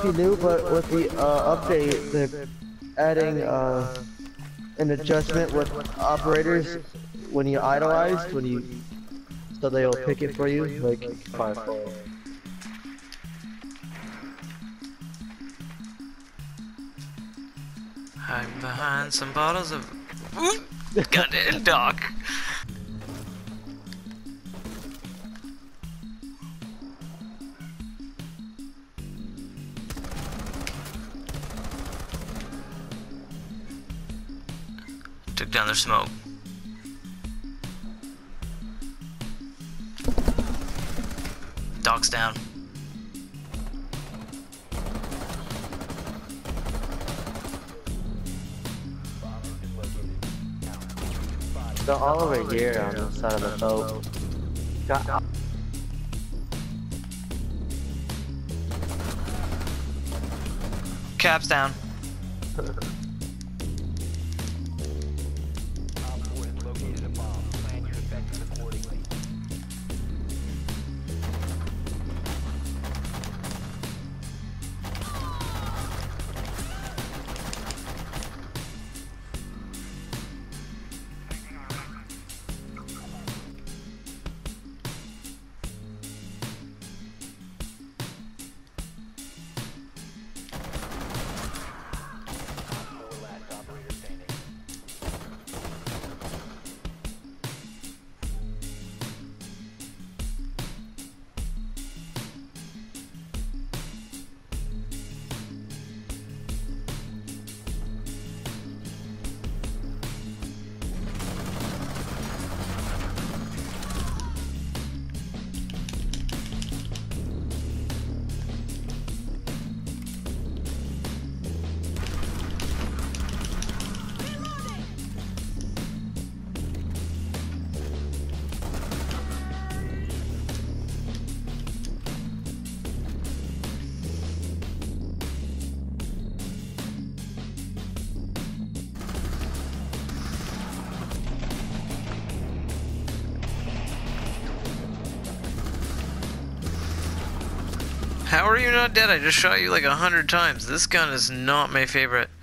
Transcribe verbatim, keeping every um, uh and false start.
if you knew, but with the uh, update, they're adding uh, an adjustment with operators when you idolize, when you, so they'll pick it for you, like five four. Hiding behind some bottles of goddamn dog. Took down their smoke. Dog's down. They're all over here on the side of the boat. Got Cap's down. How are you not dead? I just shot you like a hundred times. This gun is not my favorite.